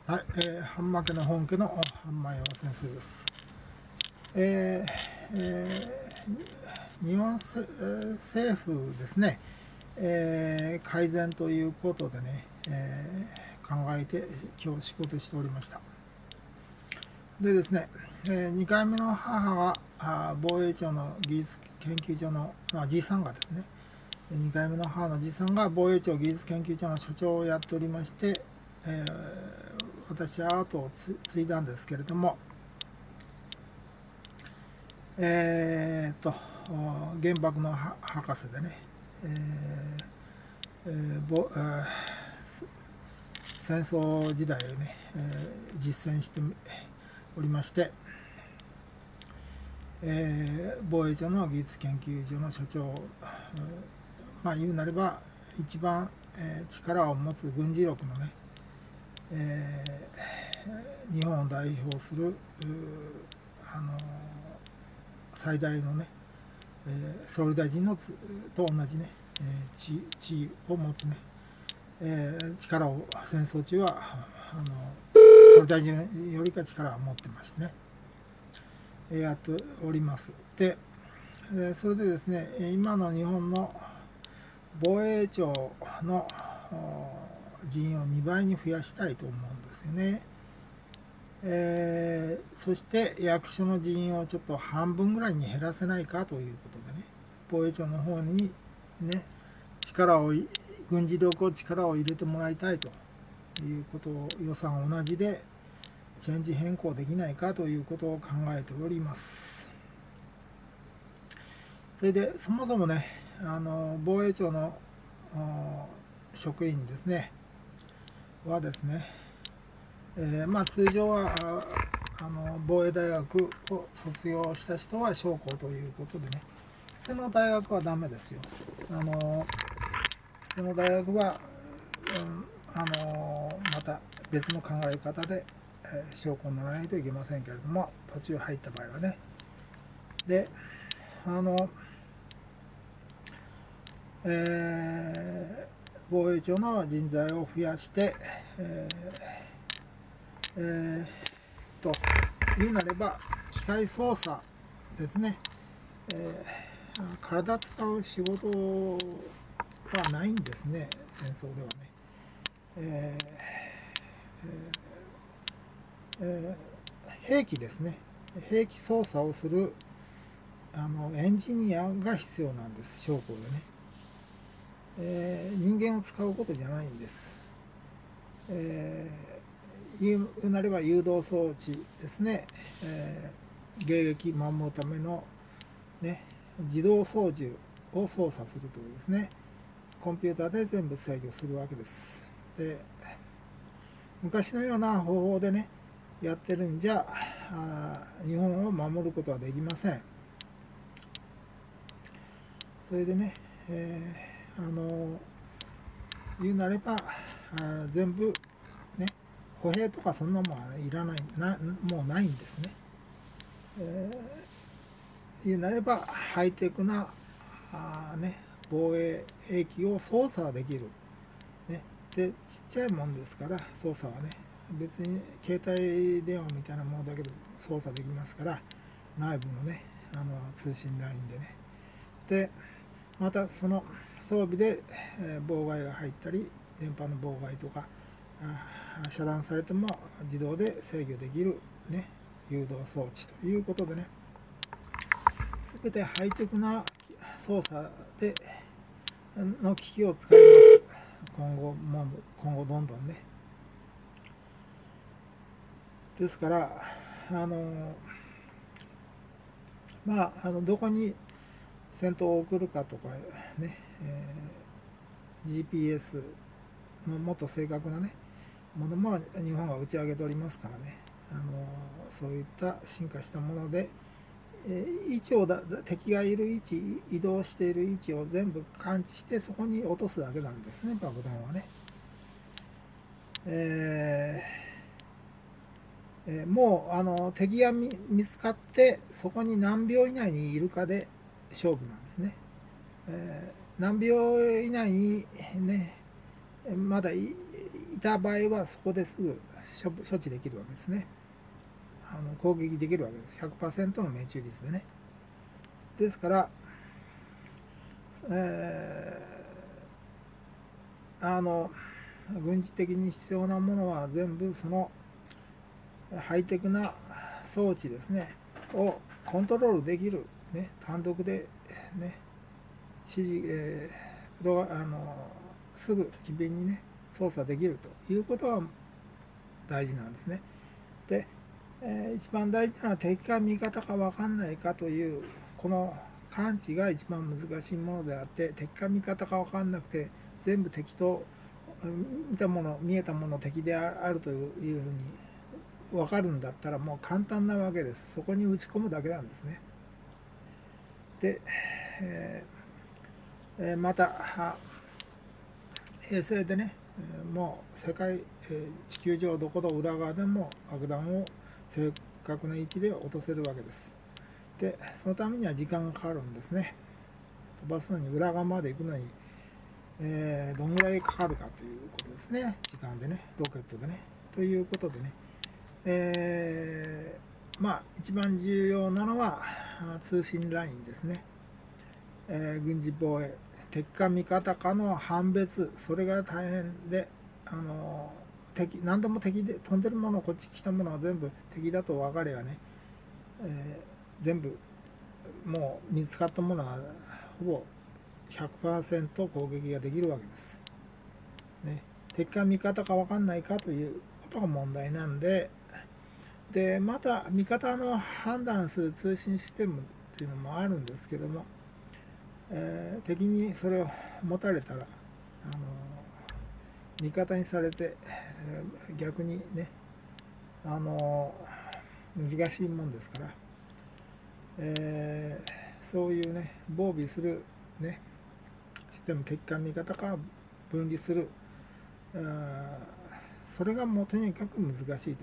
はい、半負けの本家の半前山先生です。日本政府ですね、改善ということでね、考えて今日仕事しておりました。でですね、2回目の母は防衛庁の技術研究所の、じいさんがですね、2回目の母のじいさんが防衛庁技術研究所の所長をやっておりまして、私は後を継いだんですけれども、原爆の博士でね、戦争時代をね、実践しておりまして、防衛庁の技術研究所の所長、言うなれば一番、力を持つ軍事力のね、日本を代表する最大のね、総理大臣のと同じね、地位を持つね、力を戦争中は総理大臣よりか力を持ってましてね、やっております。で、それでですね、今の日本の防衛庁の人員を2倍に増やしたいと思うんですよね。そして役所の人員をちょっと半分ぐらいに減らせないかということでね、防衛庁の方にね、軍事力を力を入れてもらいたいということを、予算を同じでチェンジ変更できないかということを考えております。それでそもそもね、防衛庁の職員ですねはですね、通常は防衛大学を卒業した人は将校ということでね、普通の大学はダメですよ。普通の大学は、また別の考え方で、将校にならないといけませんけれども、途中入った場合はね。で、防衛庁の人材を増やして、言うなれば機械操作ですね、体使う仕事はないんですね、戦争ではね。兵器ですね、兵器操作をするエンジニアが必要なんです、将校でね。人間を使うことじゃないんです。言うなれば誘導装置ですね、迎撃守るための、ね、自動操縦を操作するというですね、コンピューターで全部制御するわけです。で、昔のような方法でね、やってるんじゃ日本を守ることはできません。それでね、言うなれば全部ね、歩兵とかそんなもんはいらないもうないんですね。言うなればハイテクな防衛兵器を操作できる、ね、でちっちゃいもんですから操作はね、別に携帯電話みたいなものだけで操作できますから、内部のね通信ラインでね、でまたその装備で妨害が入ったり、電波の妨害とか遮断されても自動で制御できる、ね、誘導装置ということでね、全てハイテクな操作での機器を使います。今後どんどんね。ですからどこに戦闘を送るかとかね、GPS のもっと正確なねものも日本は打ち上げておりますからね、そういった進化したもので、位置を敵がいる位置、移動している位置を全部感知してそこに落とすだけなんですね、爆弾はね。もう敵が見つかってそこに何秒以内にいるかで勝負なんですね。何秒以内にねまだいた場合はそこですぐ処置できるわけですね。攻撃できるわけです。100% の命中率でね。ですから、軍事的に必要なものは全部そのハイテクな装置ですねをコントロールできる、ね、単独で、ね、指示、すぐ機敏にね操作できるということは大事なんですね。で、一番大事なのは敵か味方か分かんないかというこの感知が一番難しいものであって、敵か味方か分かんなくて全部敵と見えたもの敵であるというふうに分かるんだったらもう簡単なわけです。そこに打ち込むだけなんですね。で、また衛星でね、もう世界、地球上どこの裏側でも爆弾を正確な位置で落とせるわけです。で、そのためには時間がかかるんですね。飛ばすのに裏側まで行くのに、どんぐらいかかるかということですね。時間でね、ロケットでね。ということでね、一番重要なのは通信ラインですね。軍事防衛、敵か味方かの判別、それが大変で、何でも敵で、飛んでるもの、こっち来たものは全部敵だと分かればね、全部もう見つかったものはほぼ 100% 攻撃ができるわけです。ね、敵か味方か分かんないかということが問題なんで、また味方の判断する通信システムっていうのもあるんですけども、敵にそれを持たれたら味方にされて、逆にね難しいもんですから、そういうね防備するねシステム、敵か味方か分離する、それがもうとにかく難しいと。